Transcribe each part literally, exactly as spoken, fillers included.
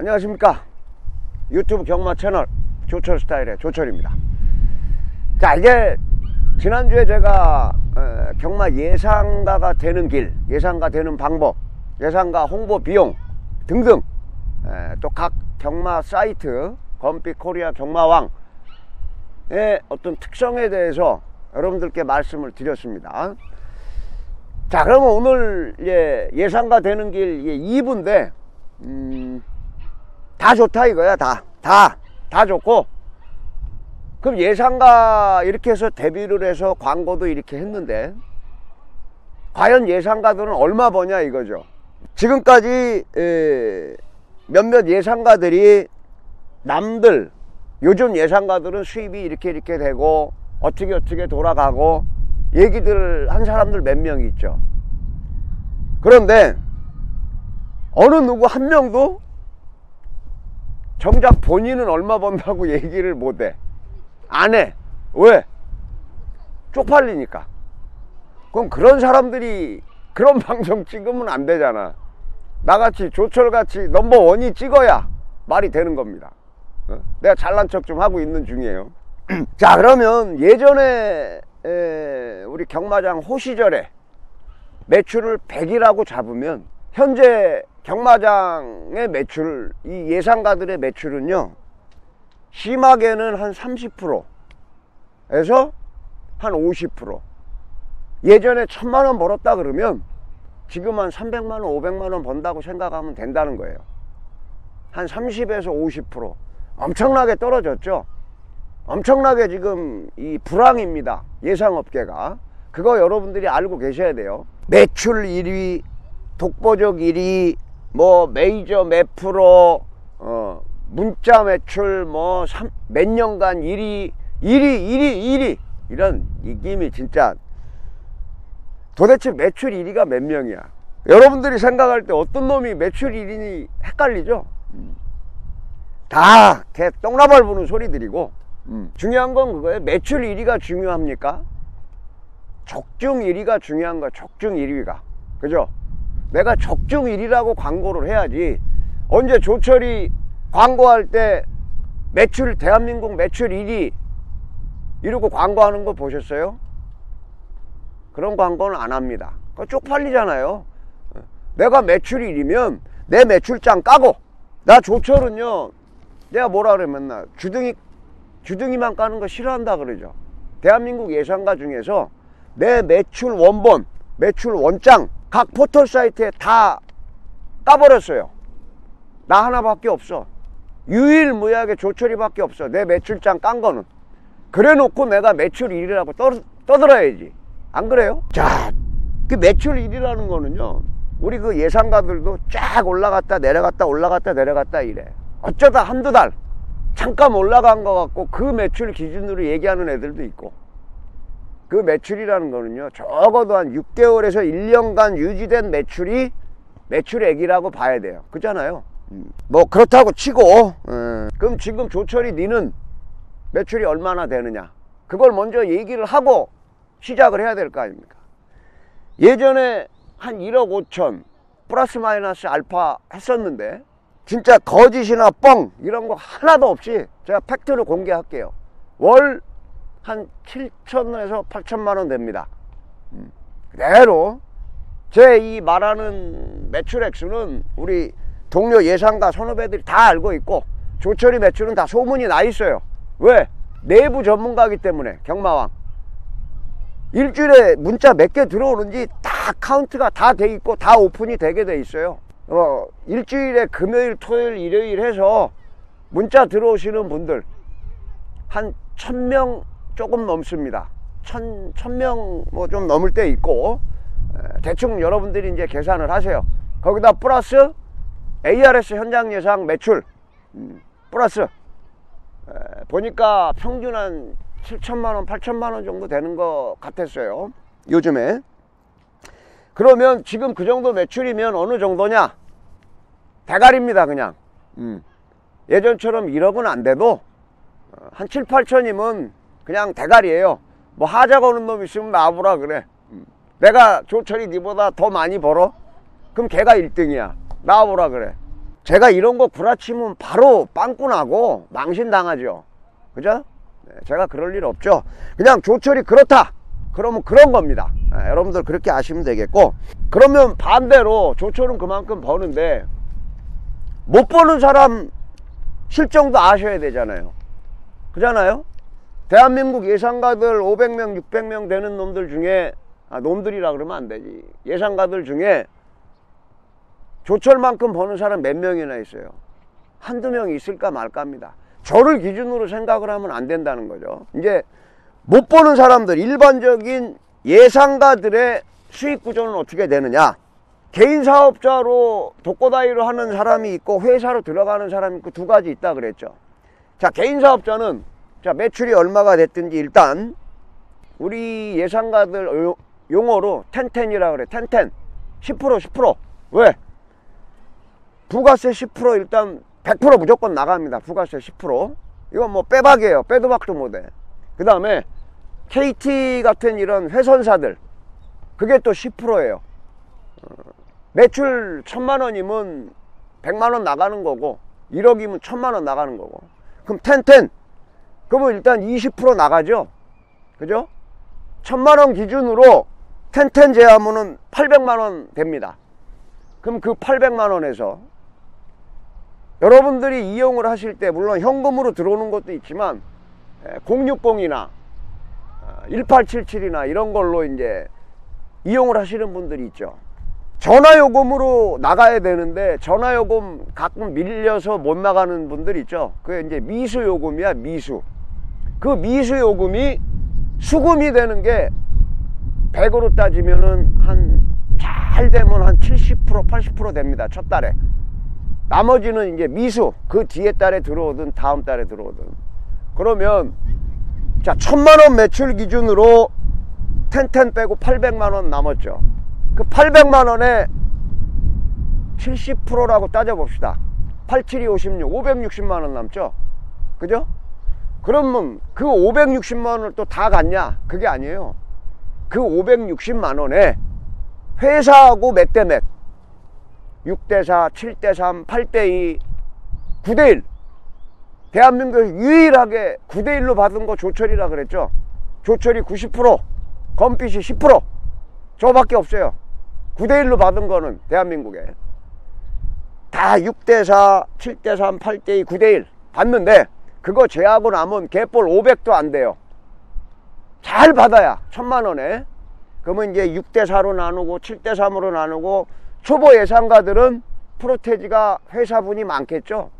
안녕하십니까. 유튜브 경마 채널 조철 스타일의 조철입니다. 자, 이제 지난주에 제가 에, 경마 예상가가 되는 길, 예상가 되는 방법, 예상가 홍보 비용 등등 또 각 경마 사이트 건빛코리아 경마왕의 어떤 특성에 대해서 여러분들께 말씀을 드렸습니다. 자, 그러면 오늘 예, 예상가 되는 길 이 부인데 음, 다 좋다 이거야. 다 다 다 좋고, 그럼 예상가 이렇게 해서 데뷔를 해서 광고도 이렇게 했는데 과연 예상가들은 얼마 버냐 이거죠. 지금까지 에, 몇몇 예상가들이 남들, 요즘 예상가들은 수입이 이렇게 이렇게 되고 어떻게 어떻게 돌아가고 얘기들 한 사람들 몇 명 있죠. 그런데 어느 누구 한 명도 정작 본인은 얼마 번다고 얘기를 못해. 안 해. 왜? 쪽팔리니까. 그럼 그런 사람들이 그런 방송 찍으면 안 되잖아. 나같이 조철같이 넘버원이 찍어야 말이 되는 겁니다. 어? 내가 잘난 척 좀 하고 있는 중이에요. 자, 그러면 예전에 에, 우리 경마장 호시절에 매출을 백이라고 잡으면 현재 경마장의 매출, 이 예상가들의 매출은요, 심하게는 한 삼십 퍼센트에서 한 오십 퍼센트. 예전에 천만 원 벌었다 그러면 지금 한 삼백만 원, 오백만 원 번다고 생각하면 된다는 거예요. 한 삼십에서 오십 퍼센트. 엄청나게 떨어졌죠. 엄청나게 지금 이 불황입니다. 예상업계가. 그거 여러분들이 알고 계셔야 돼요. 매출 일 위, 독보적 일 위, 뭐 메이저 몇 프로, 어, 문자 매출 뭐 몇 년간 일 위, 일 위, 일 위, 일 위, 이런 이김이 진짜. 도대체 매출 일 위가 몇 명이야? 여러분들이 생각할 때 어떤 놈이 매출 일 위니 헷갈리죠? 음. 다 개 똥나발 부는 소리들이고, 음. 중요한 건 그거예요. 매출 일 위가 중요합니까? 적중 일 위가 중요한 거야. 적중 일 위가. 그죠? 내가 적중 일 위라고 광고를 해야지. 언제 조철이 광고할 때 매출, 대한민국 매출 일 위 이러고 광고하는 거 보셨어요? 그런 광고는 안 합니다. 그거 쪽팔리잖아요. 내가 매출 일 위면 내 매출장 까고, 나 조철은요, 내가 뭐라 그래 맨날 주둥이 주둥이만 까는 거 싫어한다 그러죠. 대한민국 예상가 중에서 내 매출 원본, 매출 원장 각 포털 사이트에 다 까버렸어요. 나 하나밖에 없어. 유일무이하게 조철이밖에 없어. 내 매출장 깐 거는. 그래 놓고 내가 매출 일 위라고 떠, 떠들어야지. 안 그래요? 자, 그 매출 일 위라는 거는요, 우리 그 예상가들도 쫙 올라갔다 내려갔다 올라갔다 내려갔다 이래. 어쩌다 한두 달 잠깐 올라간 것 같고 그 매출 기준으로 얘기하는 애들도 있고, 그 매출이라는 거는요, 적어도 한 육 개월에서 일 년간 유지된 매출이 매출액이라고 봐야 돼요. 그렇잖아요. 음. 뭐 그렇다고 치고 음. 그럼 지금 조철이 니는 매출이 얼마나 되느냐, 그걸 먼저 얘기를 하고 시작을 해야 될 거 아닙니까? 예전에 한 일억 오천 플러스 마이너스 알파 했었는데, 진짜 거짓이나 뻥 이런 거 하나도 없이 제가 팩트를 공개할게요. 월 한 칠천에서 팔천만 원 됩니다. 음. 그대로 제 이 말하는 매출 액수는 우리 동료 예상가 선후배들이 다 알고 있고, 조철이 매출은 다 소문이 나 있어요. 왜? 내부 전문가이기 때문에. 경마왕 일주일에 문자 몇 개 들어오는지 다 카운트가 다 돼 있고 다 오픈이 되게 돼 있어요. 어, 일주일에 금요일, 토요일, 일요일 해서 문자 들어오시는 분들 한 천 명 조금 넘습니다. 천, 천 명 뭐 좀 넘을 때 있고, 에, 대충 여러분들이 이제 계산을 하세요. 거기다 플러스 에이알에스 현장 예상 매출 음, 플러스 에, 보니까 평균 한 칠천만 원, 팔천만 원 정도 되는 것 같았어요, 요즘에. 그러면 지금 그 정도 매출이면 어느 정도냐? 대가리입니다, 그냥. 음. 예전처럼 일억은 안 돼도 한 칠, 팔천이면 그냥 대가리예요. 뭐 하자 거는 놈 있으면 나와보라 그래. 음. 내가 조철이 니보다 더 많이 벌어? 그럼 걔가 일 등이야. 나와보라 그래. 제가 이런 거 구라치면 바로 빵꾸 나고 망신당하죠. 그죠? 네, 제가 그럴 일 없죠. 그냥 조철이 그렇다 그러면 그런 겁니다. 네, 여러분들 그렇게 아시면 되겠고, 그러면 반대로 조철은 그만큼 버는데 못 버는 사람 실정도 아셔야 되잖아요. 그잖아요. 대한민국 예상가들 오백 명 육백 명 되는 놈들 중에, 아, 놈들이라 그러면 안 되지, 예상가들 중에 조철만큼 버는 사람 몇 명이나 있어요? 한두 명 있을까 말까 합니다. 저를 기준으로 생각을 하면 안 된다는 거죠. 이제 못 버는 사람들, 일반적인 예상가들의 수익 구조는 어떻게 되느냐? 개인 사업자로 독거다이로 하는 사람이 있고 회사로 들어가는 사람이 있고 두 가지 있다 그랬죠. 자, 개인 사업자는 자 매출이 얼마가 됐든지 일단 우리 예상가들 용어로 텐텐이라 그래. 텐텐 십 퍼센트 십 퍼센트. 왜? 부가세 십 퍼센트 일단 백 퍼센트 무조건 나갑니다. 부가세 십 퍼센트. 이건 뭐 빼박이에요. 빼도 박도 못해. 그 다음에 케이티 같은 이런 회선사들, 그게 또 십 퍼센트예요. 어, 매출 천만 원이면 백만 원 나가는 거고, 일억이면 천만 원 나가는 거고. 그럼 텐텐, 그러면 일단 이십 퍼센트 나가죠. 그죠? 천만 원 기준으로 텐텐 제하면은 팔백만 원 됩니다. 그럼 그 팔백만 원에서 여러분들이 이용을 하실 때 물론 현금으로 들어오는 것도 있지만 공육공이나 일팔칠칠이나 이런 걸로 이제 이용을 하시는 분들이 있죠. 전화요금으로 나가야 되는데 전화요금 가끔 밀려서 못 나가는 분들 있죠. 그게 이제 미수요금이야, 미수. 그 미수요금이 수금이 되는 게 백으로 따지면은 한 잘 되면 한 칠십 퍼센트 팔십 퍼센트 됩니다. 첫 달에. 나머지는 이제 미수, 그 뒤에 달에 들어오든 다음 달에 들어오든. 그러면 자 천만 원 매출 기준으로 텐텐 빼고 팔백만 원 남았죠. 그 팔백만 원에 칠십 퍼센트라고 따져봅시다. 팔칠이 오십육, 오백육십만 원 남죠. 그죠? 그러면 그 오백육십만 원을 또 다 갔냐? 그게 아니에요. 그 오백육십만 원에 회사하고 몇 대 몇? 육 대 사, 칠 대 삼, 팔 대 이, 구 대 일. 대한민국에서 유일하게 구 대 일로 받은 거 조철이라 그랬죠. 조철이 구십 퍼센트, 건빛이 십 퍼센트. 저밖에 없어요. 구 대 일로 받은 거는 대한민국에. 다 육 대 사, 칠 대 삼, 팔 대 이, 구 대 일 받는데 그거 제하고 남은 개볼 오백도 안 돼요. 잘 받아야 천만 원에. 그러면 이제 육 대 사로 나누고 칠 대 삼으로 나누고, 초보 예상가들은 프로테지가 회사분이 많겠죠.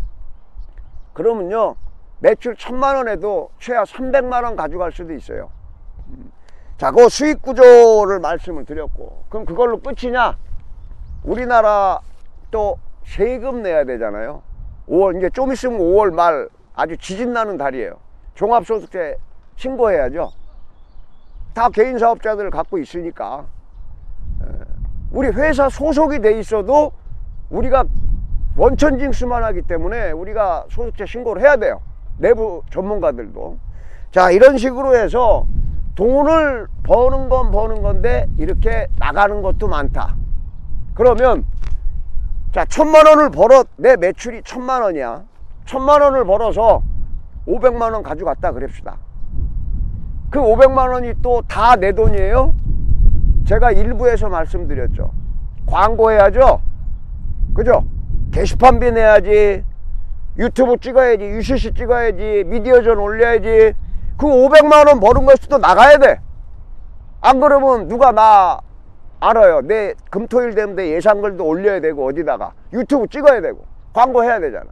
그러면요 매출 천만 원에도 최하 삼백만 원 가져갈 수도 있어요. 자, 그 수익 구조를 말씀을 드렸고, 그럼 그걸로 끝이냐? 우리나라 또 세금 내야 되잖아요. 오월, 이제 좀 있으면 오월 말 아주 지진나는 달이에요. 종합소득세 신고해야죠. 다 개인 사업자들 갖고 있으니까. 우리 회사 소속이 돼 있어도 우리가 원천징수만 하기 때문에 우리가 소득세 신고를 해야 돼요. 내부 전문가들도. 자, 이런 식으로 해서 돈을 버는 건 버는 건데 이렇게 나가는 것도 많다. 그러면 자, 천만 원을 벌어, 내 매출이 천만 원이야. 천만 원을 벌어서 오백만 원 가져갔다 그럽시다. 그 오백만 원이 또 다 내 돈이에요? 제가 일부에서 말씀드렸죠. 광고해야죠. 그죠? 게시판비 내야지, 유튜브 찍어야지, 유씨씨 찍어야지, 미디어전 올려야지. 그 오백만 원 버는 것이 또 나가야 돼. 안 그러면 누가 나 알아요. 내 금토일 되면 내 예상글도 올려야 되고, 어디다가 유튜브 찍어야 되고, 광고해야 되잖아.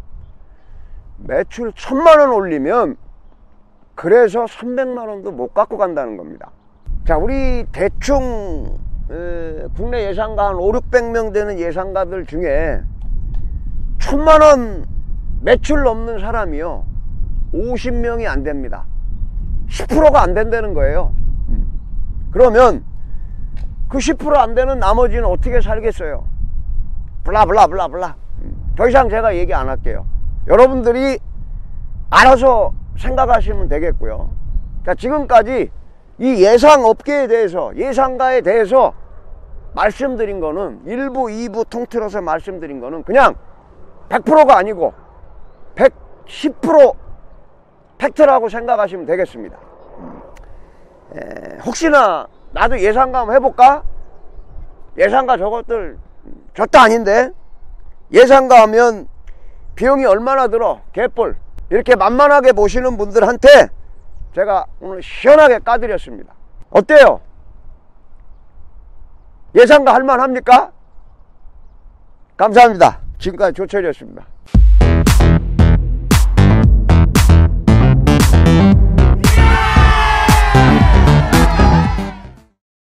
매출 천만 원 올리면 그래서 삼백만 원도 못 갖고 간다는 겁니다. 자, 우리 대충 에, 국내 예상가 한 오륙백 명 되는 예상가들 중에 천만 원 매출 넘는 사람이요 오십 명이 안 됩니다. 십 퍼센트가 안 된다는 거예요. 그러면 그 십 퍼센트 안 되는 나머지는 어떻게 살겠어요? 블라블라블라블라. 더 이상 제가 얘기 안 할게요. 여러분들이 알아서 생각하시면 되겠고요. 자, 지금까지 이 예상업계에 대해서, 예상가에 대해서 말씀드린 거는, 일 부, 이 부 통틀어서 말씀드린 거는 그냥 백 퍼센트가 아니고 백십 퍼센트 팩트라고 생각하시면 되겠습니다. 에, 혹시나 나도 예상가 한번 해볼까? 예상가 저것들 저도 아닌데 예상가 하면 비용이 얼마나 들어? 개뿔. 이렇게 만만하게 보시는 분들한테 제가 오늘 시원하게 까드렸습니다. 어때요? 예상가 할만합니까? 감사합니다. 지금까지 조철이었습니다.